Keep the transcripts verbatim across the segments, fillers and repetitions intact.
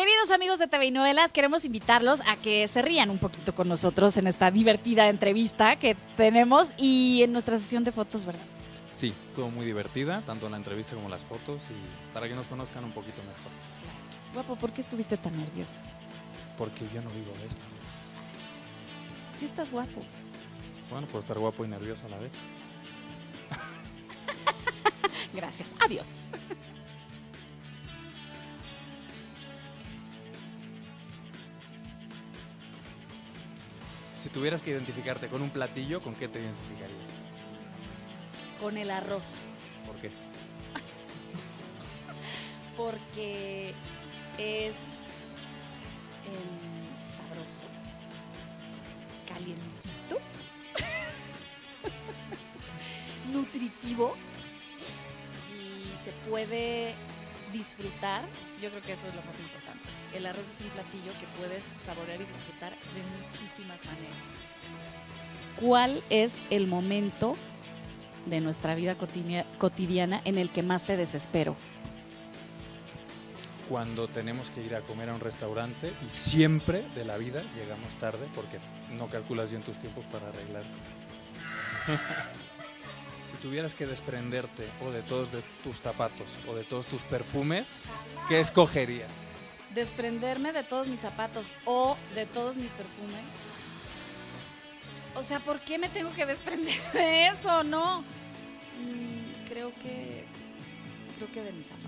Queridos amigos de T V y Novelas, queremos invitarlos a que se rían un poquito con nosotros en esta divertida entrevista que tenemos y en nuestra sesión de fotos, ¿verdad? Sí, estuvo muy divertida, tanto la entrevista como las fotos, y para que nos conozcan un poquito mejor. Claro. Guapo, ¿por qué estuviste tan nervioso? Porque yo no vivo de esto. Sí estás guapo. Bueno, puedo estar guapo y nervioso a la vez. Gracias, adiós. Si tuvieras que identificarte con un platillo, ¿con qué te identificarías? Con el arroz. ¿Por qué? Porque es em, sabroso, calientito, nutritivo y se puede disfrutar. Yo creo que eso es lo más importante. El arroz es un platillo que puedes saborear y disfrutar de muchísimas maneras. ¿Cuál es el momento de nuestra vida cotidiana en el que más te desespero? Cuando tenemos que ir a comer a un restaurante y siempre de la vida llegamos tarde porque no calculas bien tus tiempos para arreglar. Si tuvieras que desprenderte o de todos de tus zapatos o de todos tus perfumes, ¿qué escogerías? Desprenderme de todos mis zapatos o de todos mis perfumes. O sea, ¿por qué me tengo que desprender de eso? No. Mm, creo que creo que de mis zapatos.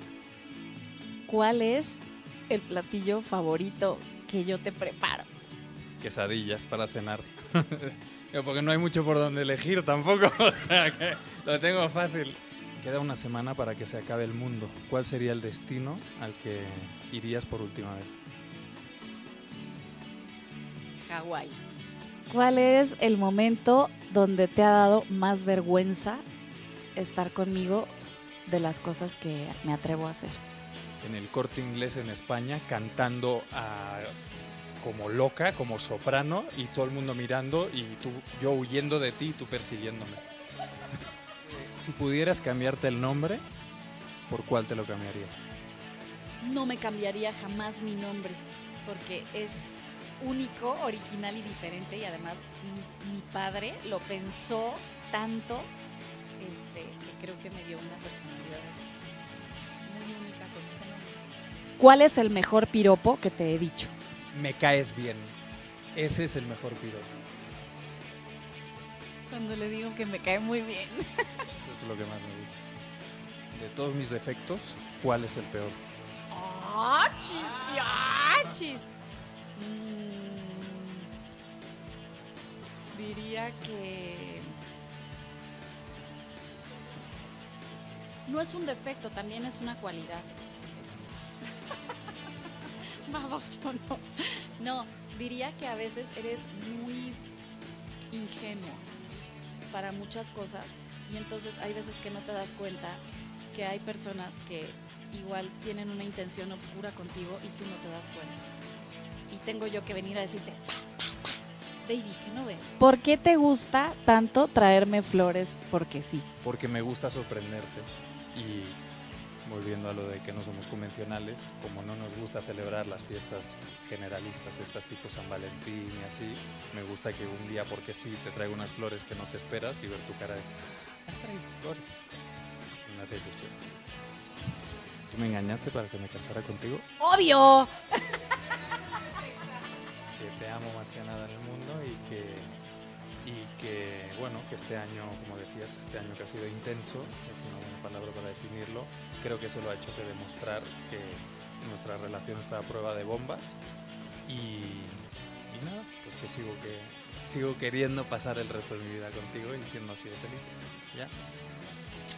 ¿Cuál es el platillo favorito que yo te preparo? Quesadillas para cenar. Porque no hay mucho por donde elegir tampoco, o sea que lo tengo fácil. Queda una semana para que se acabe el mundo. ¿Cuál sería el destino al que irías por última vez? Hawái. ¿Cuál es el momento donde te ha dado más vergüenza estar conmigo de las cosas que me atrevo a hacer? En el Corte Inglés en España, cantando a, como loca, como soprano, y todo el mundo mirando y tú, yo huyendo de ti y tú persiguiéndome. Si pudieras cambiarte el nombre, ¿por cuál te lo cambiarías? No me cambiaría jamás mi nombre, porque es único, original y diferente, y además mi, mi padre lo pensó tanto este, que creo que me dio una personalidad muy única con ese nombre. ¿Cuál es el mejor piropo que te he dicho? Me caes bien. Ese es el mejor piropo. Cuando le digo que me cae muy bien. Eso es lo que más me gusta. De todos mis defectos, ¿cuál es el peor? ¡Ah, chispiachis! Mm, diría que no es un defecto, también es una cualidad. Vamos, no. No, diría que a veces eres muy ingenuo para muchas cosas y entonces hay veces que no te das cuenta que hay personas que igual tienen una intención oscura contigo y tú no te das cuenta. Y tengo yo que venir a decirte, pa, pa, pa, baby, que no ves. ¿Por qué te gusta tanto traerme flores? Porque sí. Porque me gusta sorprenderte. Y volviendo a lo de que no somos convencionales, como no nos gusta celebrar las fiestas generalistas, estas tipo San Valentín y así, me gusta que un día, porque sí, te traigo unas flores que no te esperas y ver tu cara de, ¿has traído flores? Eso me hace ilusión. ¿Tú me engañaste para que me casara contigo? ¡Obvio! Que te amo más que nada en el mundo y que, y que, bueno, que este año, como decías, este año que ha sido intenso, es una buena palabra para definirlo, creo que eso lo ha hecho que demostrar que nuestra relación está a prueba de bombas y, y nada, pues que sigo, que sigo queriendo pasar el resto de mi vida contigo y siendo así de feliz, ¿ya?